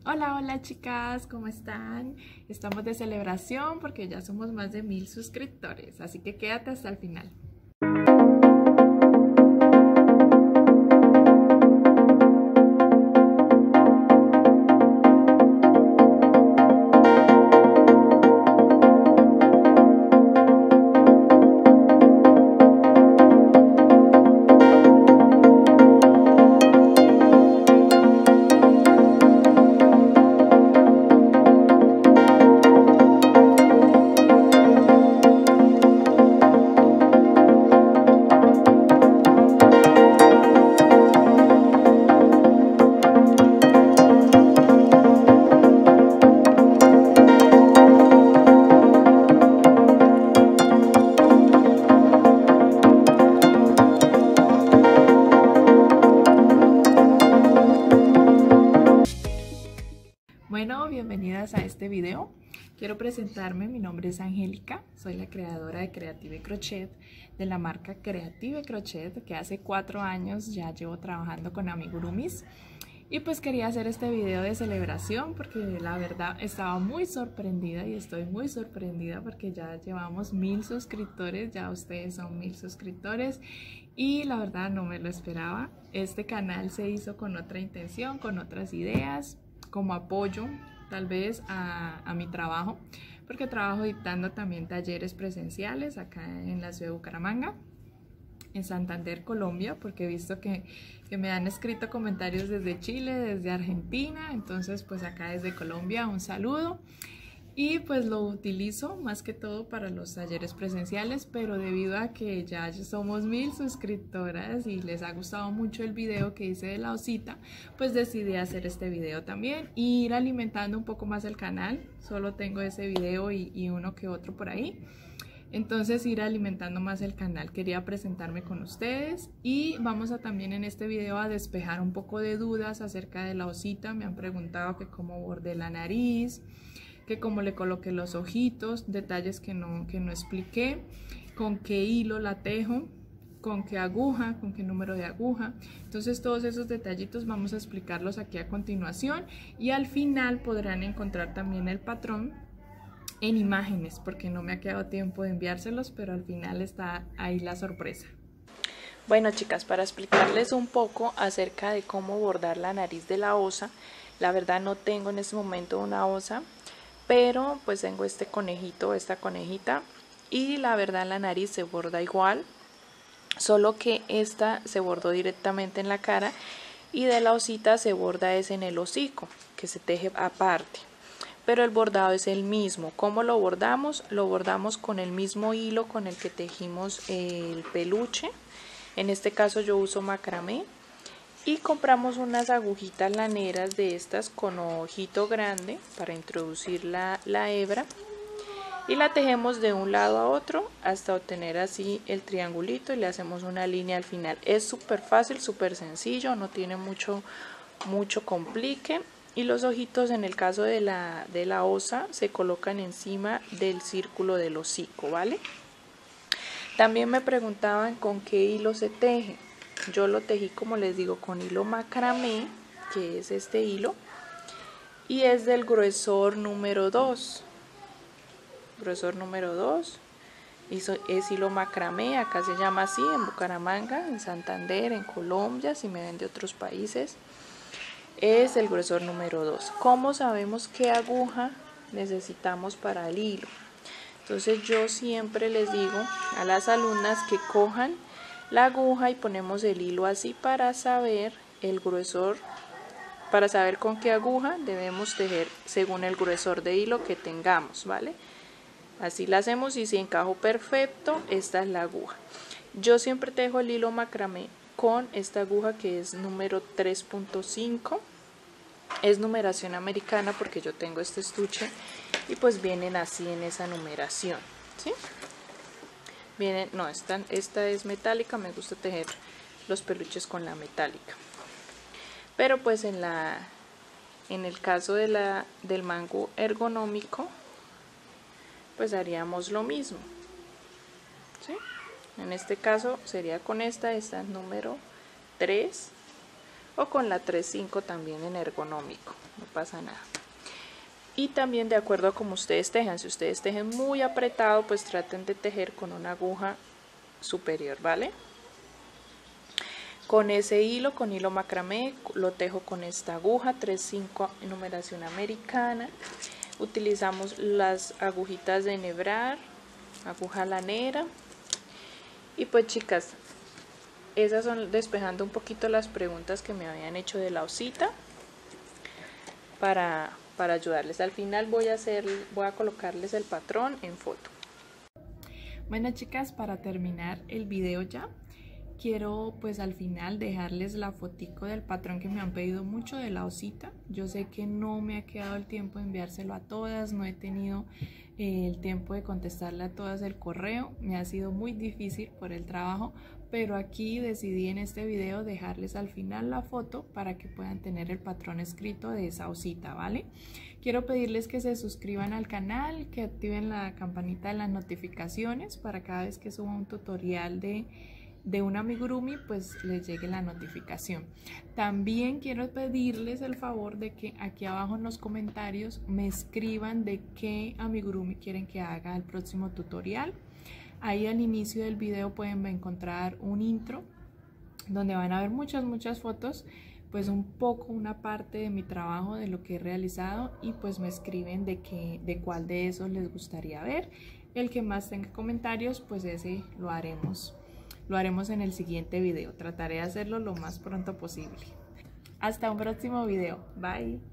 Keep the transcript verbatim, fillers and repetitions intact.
Hola, hola chicas, ¿cómo están? Estamos de celebración porque ya somos más de mil suscriptores, así que quédate hasta el final. Bueno, bienvenidas a este video. Quiero presentarme, mi nombre es Angélica, soy la creadora de Creative Crochet, de la marca Creative Crochet, que hace cuatro años ya llevo trabajando con amigurumis. Y pues quería hacer este video de celebración porque la verdad estaba muy sorprendida y estoy muy sorprendida porque ya llevamos mil suscriptores, ya ustedes son mil suscriptores y la verdad no me lo esperaba. Este canal se hizo con otra intención, con otras ideas, como apoyo tal vez a, a mi trabajo, porque trabajo dictando también talleres presenciales acá en la ciudad de Bucaramanga, en Santander, Colombia, porque he visto que, que me han escrito comentarios desde Chile, desde Argentina, entonces pues acá desde Colombia un saludo. Y pues lo utilizo más que todo para los talleres presenciales, pero debido a que ya somos mil suscriptoras y les ha gustado mucho el video que hice de la osita, pues decidí hacer este video también e ir alimentando un poco más el canal. Solo tengo ese video y, y uno que otro por ahí. Entonces ir alimentando más el canal. Quería presentarme con ustedes y vamos a también en este video a despejar un poco de dudas acerca de la osita. Me han preguntado que cómo bordé la nariz, que cómo le coloqué los ojitos, detalles que no, que no expliqué, con qué hilo la tejo, con qué aguja, con qué número de aguja. Entonces todos esos detallitos vamos a explicarlos aquí a continuación y al final podrán encontrar también el patrón en imágenes porque no me ha quedado tiempo de enviárselos, pero al final está ahí la sorpresa. Bueno chicas, para explicarles un poco acerca de cómo bordar la nariz de la osa, la verdad no tengo en este momento una osa, pero pues tengo este conejito, esta conejita, y la verdad la nariz se borda igual, solo que esta se bordó directamente en la cara y de la osita se borda es en el hocico, que se teje aparte, pero el bordado es el mismo. ¿Cómo lo bordamos? Lo bordamos con el mismo hilo con el que tejimos el peluche. En este caso yo uso macramé. Y compramos unas agujitas laneras de estas con ojito grande para introducir la, la hebra y la tejemos de un lado a otro hasta obtener así el triangulito y le hacemos una línea al final. Es súper fácil, súper sencillo, no tiene mucho, mucho complique. Y los ojitos en el caso de la, de la osa se colocan encima del círculo del hocico, ¿vale? También me preguntaban con qué hilo se teje. Yo lo tejí, como les digo, con hilo macramé, que es este hilo, y es del gruesor número dos. Gruesor número dos. Es hilo macramé, acá se llama así, en Bucaramanga, en Santander, en Colombia, si me ven de otros países. Es el gruesor número dos. ¿Cómo sabemos qué aguja necesitamos para el hilo? Entonces yo siempre les digo a las alumnas que cojan la aguja y ponemos el hilo así para saber el gruesor, para saber con qué aguja debemos tejer según el gruesor de hilo que tengamos, ¿vale? Así la hacemos y si encajó perfecto, esta es la aguja. Yo siempre tejo el hilo macramé con esta aguja que es número tres punto cinco, es numeración americana porque yo tengo este estuche y pues vienen así en esa numeración, ¿sí? Vienen, no, esta, esta es metálica, me gusta tejer los peluches con la metálica. Pero pues en la en el caso de la, del mango ergonómico, pues haríamos lo mismo, ¿sí? En este caso sería con esta, esta es número tres, o con la tres punto cinco también en ergonómico. no pasa nada. Y también de acuerdo a cómo ustedes tejan, si ustedes tejen muy apretado, pues traten de tejer con una aguja superior, ¿vale? Con ese hilo, con hilo macramé, lo tejo con esta aguja tres cinco en numeración americana. Utilizamos las agujitas de enhebrar, aguja lanera. Y pues chicas, esas son despejando un poquito las preguntas que me habían hecho de la osita para, para ayudarles. Al final voy a hacer, voy a colocarles el patrón en foto. Bueno chicas, para terminar el video ya, quiero pues al final dejarles la fotico del patrón que me han pedido mucho de la osita. Yo sé que no me ha quedado el tiempo de enviárselo a todas, no he tenido eh, el tiempo de contestarle a todas el correo, me ha sido muy difícil por el trabajo, pero aquí decidí en este video dejarles al final la foto para que puedan tener el patrón escrito de esa osita, ¿vale? Quiero pedirles que se suscriban al canal, que activen la campanita de las notificaciones para cada vez que suba un tutorial de de un amigurumi pues les llegue la notificación. También quiero pedirles el favor de que aquí abajo en los comentarios me escriban de qué amigurumi quieren que haga el próximo tutorial. Ahí al inicio del video pueden encontrar un intro donde van a ver muchas muchas fotos, pues un poco una parte de mi trabajo, de lo que he realizado, y pues me escriben de qué, de cuál de esos les gustaría ver. El que más tenga comentarios pues ese lo haremos Lo haremos en el siguiente video. Trataré de hacerlo lo más pronto posible. Hasta un próximo video. Bye.